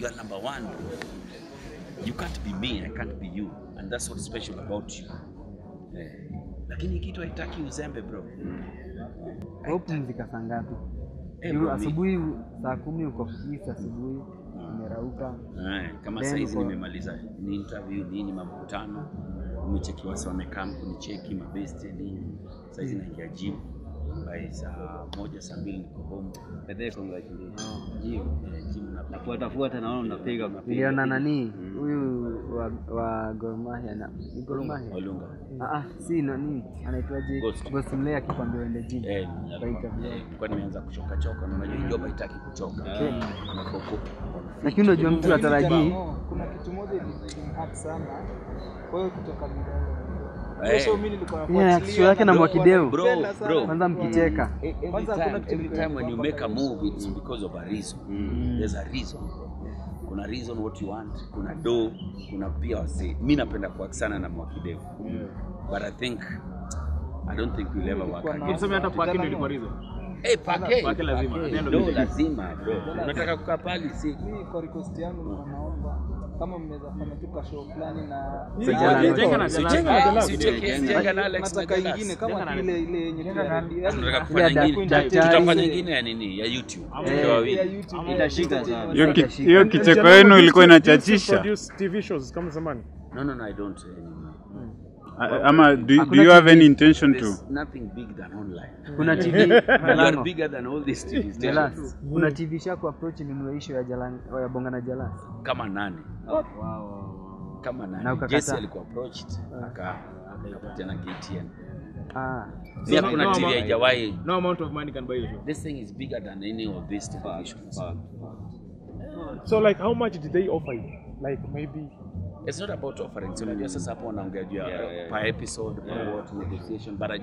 You are number one, bro. You can't be me, I can't be you. And that's what's special about you. Lakini kitu haitaki uzembe, bro. Hope mzika saa ngapi? Asubuhi saa 10 uko ofisi asubuhi. Umerauka. Kama saa hizi nimemaliza ni interview nini makutano. Umecheki wasa wamekam kunicheki mabest nini. Saa hizi naingia gym. By saa 1 saa 2 niko home. Baadaye congratulations. Gym nafuata naona unapiga. Niliona nani huyu wa Gor Mahia na Gor Mahia. Olunga. Si nani anaitwaje? Ghost Mlea akikwambia uende gym. Kwa nimeanza kuchoka na unajua job haitaki kuchoka. Lakini unajua mtu atarajii kuna kitu moja ilimhurt sana. Wewe kutoka Milele. So mimi nilikuwa nafuatilia yake na Mwakideu. Bro. Kwanza mkicheka. Every time when you make a move it's because of a reason. There's a reason. Kuna reason what you want, kuna do, kuna pia wase. Mimi napenda kuwork sana na Mwakideu. But I don't think we'll ever work again. Unasema hata Pake ndio ilikuwa reason. Pake lazima. Ndio lazima, bro. Unataka kukaa pale si. Mimi kwa request yangu nilikuwa naomba kama mnaweza fanya tu ka show fulani na Jenga na Alex nataka nyingine kama ile yenye tunataka kufanya nyingine. Tutafanya nyingine ya nini? Ya YouTube. Itashika sana. Hiyo kicheko yenu ilikuwa inachachisha. Produce TV shows kama zamani. No, I don't anymore. Ama do you have any intention to? There's nothing big than online. Kuna TV You're bigger than all these TVs. Jalas. Kuna TV shako approach ni issue ya Jalan ya Bonga na Jalas. Kama nani? Kama nani? Jesse alikuwa approached akapatiana KTN. Pia kuna TV haijawahi. No amount of money can buy you. This thing is bigger than any of these televisions. So like how much did they offer you? Like maybe it's not about offering. So unajua sasa hapo wanaongea juu per episode, per what negotiation, but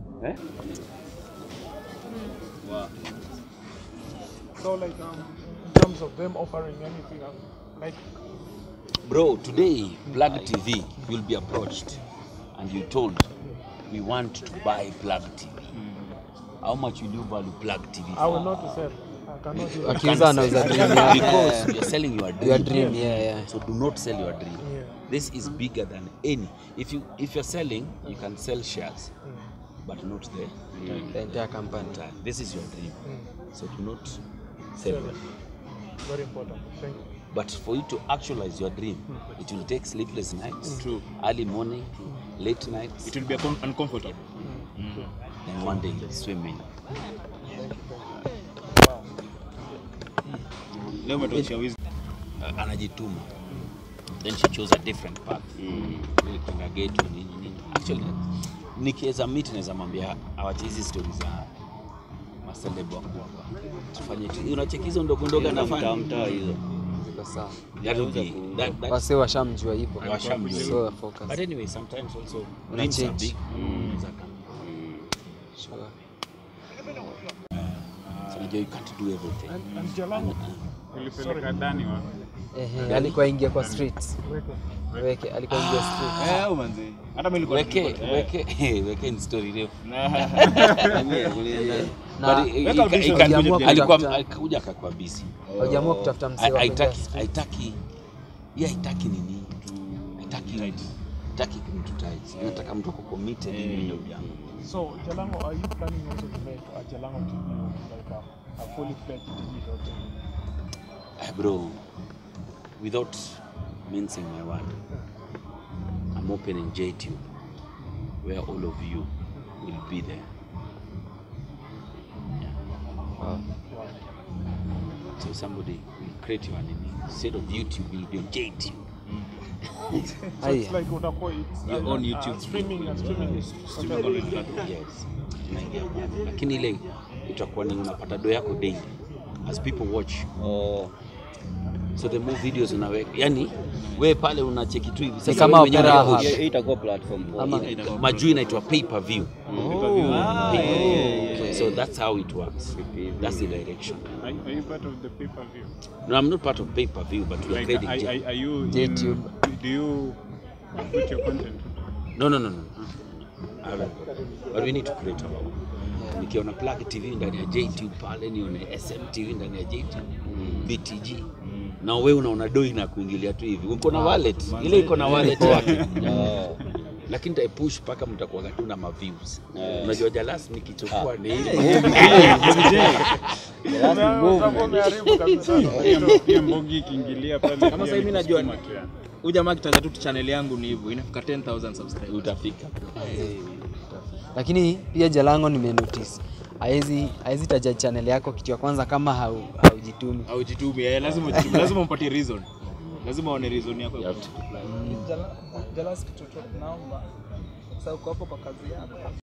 Wow. So like in terms of them offering anything like bro, today Plug TV will be approached and you told we want to buy Plug TV. How much will you value Plug TV? I will not sell. Because you're selling your dream. Yeah. So do not sell your dream. This is bigger than any. If you're selling, you can sell shares, but not the entire company. This is your dream. So do not sell it. Very important. Thank you. But for you to actualize your dream, it will take sleepless nights, early morning, late nights. It will be uncomfortable. And one day swimming. Anajituma. Then she chose a different path. Kwenda gate nini. Actually nikiweza meet naweza mwambia awache hizi stories za maselebo wangu hapa. Tufanye tu. Unacheki hizo ndogo ndogo anafanya mtaa hizo. Ziko sawa. Wase washamjua hivyo. So focus. But anyway, sometimes also dreams are big. Sure. So you can't do everything. And Jalango. Nilipeleka ndani wa. Alikuwa ingia kwa streets. Weke alikuwa ingia streets. Manzi. Hata mimi nilikuwa weke ni story refu. Alikuwa akakuja akakuwa busy. Hajaamua kutafuta msee wa haitaki nini? Haitaki mtu tight. Nataka mtu committed ndio yangu. So Jalango, are you planning also to make a Jalango TV like a fully fledged TV? Bro, without mincing my word, I'm opening JTube, where all of you will be there. Yeah. So somebody will create your name. Instead of YouTube, will be on JTube. So it's like your own YouTube streaming on platform. Yes. Lakini ile itakuwa ni unapata do yako daily as people watch. So the more videos unaweka, yani wewe pale unacheki tu hivi sasa kama itakuwa platform majuu inaitwa pay per view. So that's how it works. That's the direction. Are you part of the pay per view? No, I'm not part of pay per view, but we are creating are you YouTube. Do you put your content? No. But we need to create our own. Nikiona Plug TV ndani ya JTube pale, nione SM TV ndani ya JTube, BTG. na wewe unaona doi na kuingilia tu hivi. Uko na wallet, ile iko na wallet yake. Lakini taipush paka mtakuwa tu na views. Unajua Jalas nikichukua ni ile. Pia Mbogi ikiingilia pale. Kama sasa mimi najua huyu jamaa kitaza tu channel yangu ni hivyo inafika 10,000 subscribers utafika. Lakini pia Jalango nimenotice haezi taja channel yako kitu ya kwanza kama haujitumi. Haujitumi, lazima umpatie reason. Lazima uone reason yako ya Jalas kitu naomba sasa uko hapo kwa kazi yako.